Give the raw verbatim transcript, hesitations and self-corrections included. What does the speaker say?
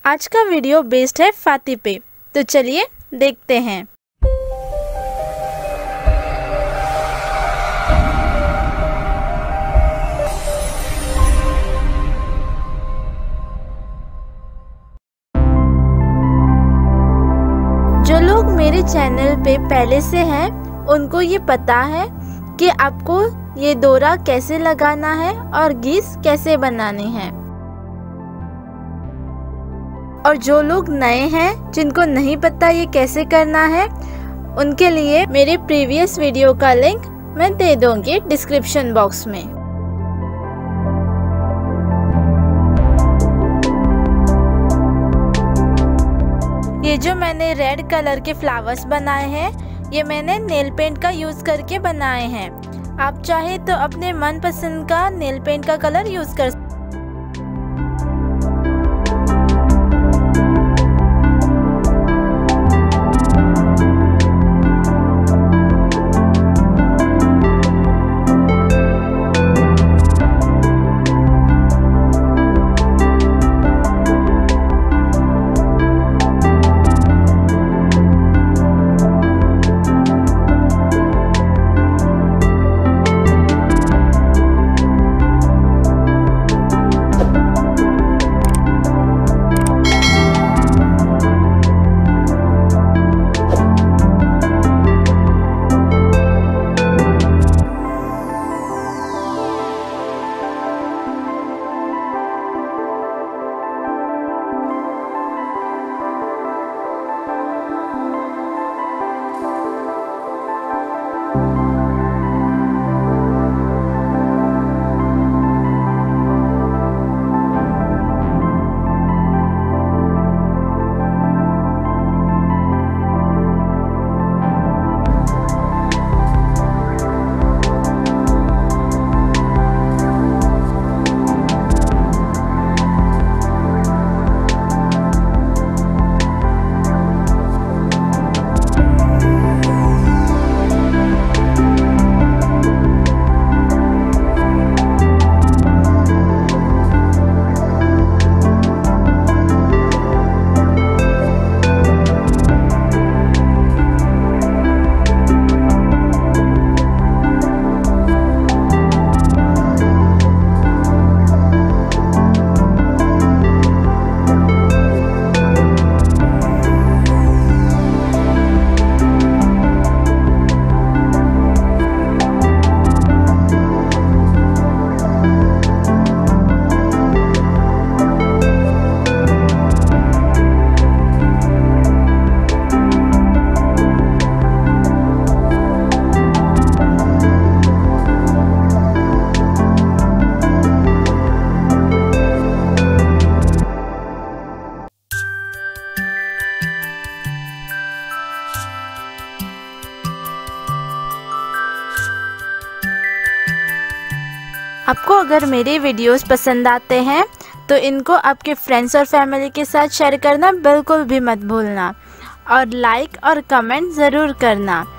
आज का video based है फाती पे, तो चलिए देखते हैं। जो लोग मेरे चैनल पे पहले से हैं उनको ये पता है कि आपको ये डोरा कैसे लगाना है और गीस कैसे बनाने हैं। और जो लोग नए हैं जिनको नहीं पता ये कैसे करना है, उनके लिए मेरे प्रीवियस वीडियो का लिंक मैं दे दूंगी डिस्क्रिप्शन बॉक्स में। ये जो मैंने रेड कलर के फ्लावर्स बनाए हैं, ये मैंने नेल पेंट का यूज़ करके बनाए हैं। आप चाहे तो अपने मनपसंद का नेल पेंट का कलर यूज़ कर सकते हैं। आपको अगर मेरे वीडियोस पसंद आते हैं तो इनको आपके फ्रेंड्स और फैमिली के साथ शेयर करना बिल्कुल भी मत भूलना, और लाइक और कमेंट ज़रूर करना।